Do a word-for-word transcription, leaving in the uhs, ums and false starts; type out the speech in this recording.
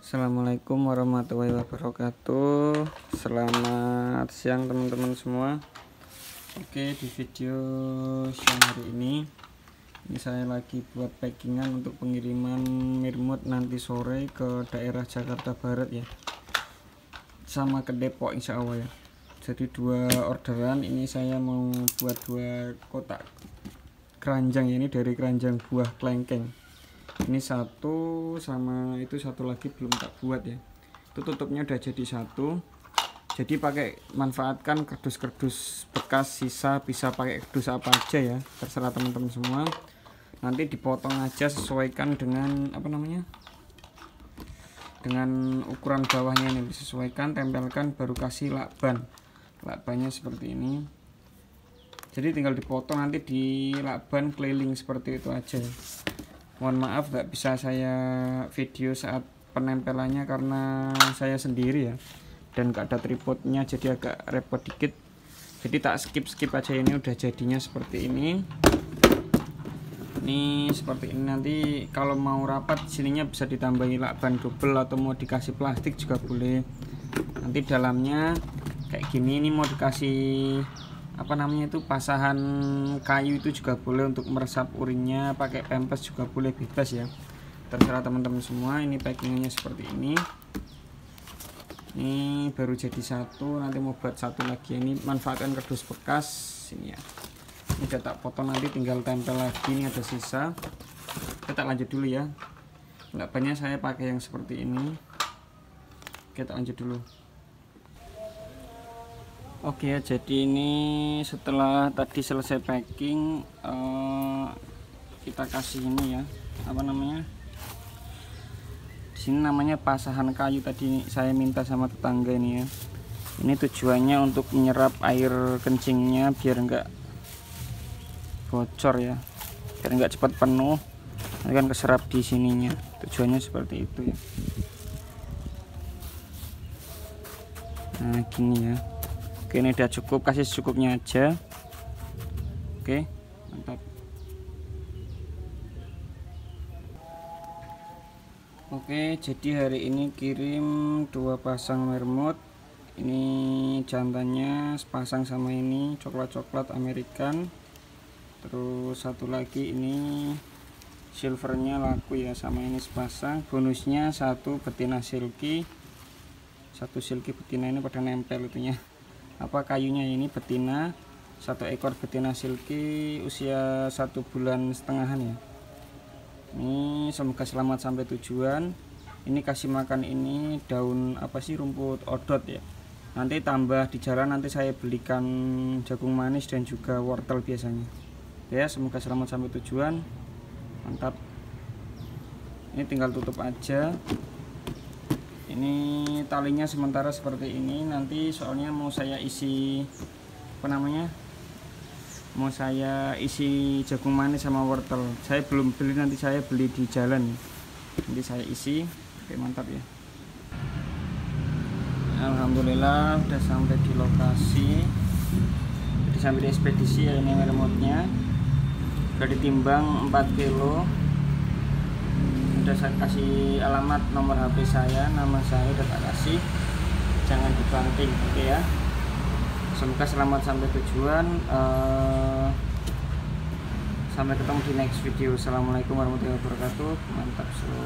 Assalamualaikum warahmatullahi wabarakatuh. Selamat siang teman-teman semua. Oke, di video siang hari ini ini saya lagi buat packingan untuk pengiriman Mirmut nanti sore ke daerah Jakarta Barat ya, sama ke Depok insya Allah ya. Jadi dua orderan. Ini saya mau buat dua kotak keranjang, ini dari keranjang buah klengkeng. Ini satu, sama itu satu lagi belum tak buat ya. Itu tutupnya udah jadi satu. Jadi pakai manfaatkan kardus-kardus bekas sisa, bisa pakai kardus apa aja ya, terserah teman-teman semua. Nanti dipotong aja, sesuaikan dengan apa namanya, dengan ukuran bawahnya ini disesuaikan, tempelkan, baru kasih lakban. Lakbannya seperti ini. Jadi tinggal dipotong, nanti di lakban keliling seperti itu aja. Mohon maaf gak bisa saya video saat penempelannya karena saya sendiri ya, dan gak ada tripodnya, jadi agak repot dikit. Jadi tak skip-skip aja. Ini udah jadinya seperti ini. Ini seperti ini. Nanti kalau mau rapat sininya bisa ditambahi lakban double, atau mau dikasih plastik juga boleh. Nanti dalamnya kayak gini. Ini mau dikasih apa namanya itu, pasahan kayu itu juga boleh, untuk meresap urinnya. Pakai pempes juga boleh, bebas ya, terserah teman-teman semua. Ini packingannya seperti ini. Ini baru jadi satu, nanti mau buat satu lagi. Ini manfaatkan kardus bekas ini ya. Ini udah tak potong, nanti tinggal tempel lagi. Ini ada sisa. Kita lanjut dulu ya. Lakbannya saya pakai yang seperti ini. Kita lanjut dulu. Oke ya, jadi ini setelah tadi selesai packing, uh, kita kasih ini ya, apa namanya, di sini namanya pasahan kayu. Tadi saya minta sama tetangga ini ya. Ini tujuannya untuk menyerap air kencingnya biar enggak bocor ya, biar enggak cepat penuh, nanti kan keserap di sininya. Tujuannya seperti itu ya. Nah gini ya. Oke, ini udah cukup, kasih secukupnya aja. Oke, mantap. Oke, jadi hari ini kirim dua pasang Mirmut. Ini jantannya sepasang, sama ini coklat-coklat American. Terus satu lagi ini silvernya laku ya, sama ini sepasang. Bonusnya satu betina silky, satu silky betina. Ini pada nempel itunya, apa kayunya ini betina. Satu ekor betina silky usia satu bulan setengahan ya. Ini semoga selamat sampai tujuan. Ini kasih makan ini daun apa sih, rumput odot ya. Nanti tambah di jalan, nanti saya belikan jagung manis dan juga wortel biasanya ya. Semoga selamat sampai tujuan. Mantap. Ini tinggal tutup aja. Ini talinya sementara seperti ini. Nanti soalnya mau saya isi apa namanya, mau saya isi jagung manis sama wortel. Saya belum beli, nanti saya beli di jalan, nanti saya isi. Oke, mantap ya. Alhamdulillah udah sampai di lokasi, jadi sampai di ekspedisi ya. Ini remote-nya udah ditimbang empat kilo. Udah saya kasih alamat, nomor H P saya, nama saya udah tak kasih, jangan dibanting. Oke ya, semoga selamat sampai tujuan. uh, sampai ketemu di next video. Assalamualaikum warahmatullahi wabarakatuh. Mantap.